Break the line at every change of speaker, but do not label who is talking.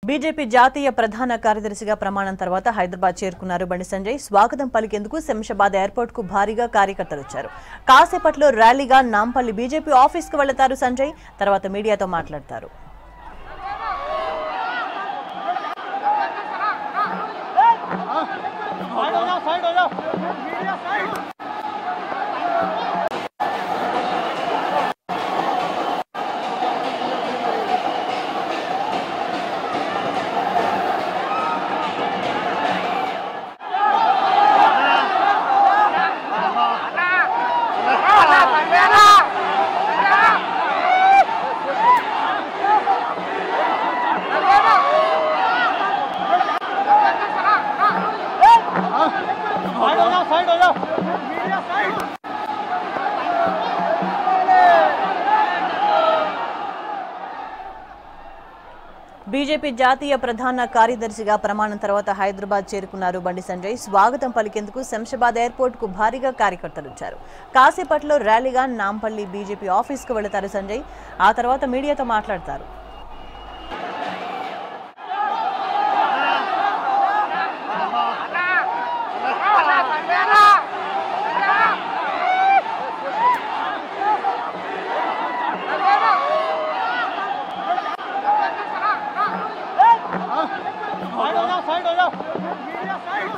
BJP జాతీయ ప్రధాన కార్యదర్శిగా ప్రమాణం తర్వాత హైదరాబాద్ చేరుకున్నారు బండి సంజయ్. స్వాగతం పలికేందుకు శంషాబాద్ ఎయిర్పోర్ట్ కు భారీగా కార్యకర్తలు వచ్చారు. కాసేపట్లో ర్యాలీగా నాంపల్లి బీజేపీ ఆఫీస్ కు వెళతారు సంజయ్. తర్వాత మీడియాతో మాట్లాడతారు. బీజేపీ జాతీయ ప్రధాన కార్యదర్శిగా ప్రమాణం తర్వాత హైదరాబాద్ చేరుకున్నారు బండి సంజయ్. స్వాగతం పలికేందుకు శంషాబాద్ ఎయిర్పోర్ట్ కు భారీగా కార్యకర్తలు వచ్చారు. కాసేపట్లో ర్యాలీగా నాంపల్లి బీజేపీ ఆఫీస్ కు వెళతారు సంజయ్. ఆ తర్వాత మీడియాతో మాట్లాడతారు.
साइड हो जाओ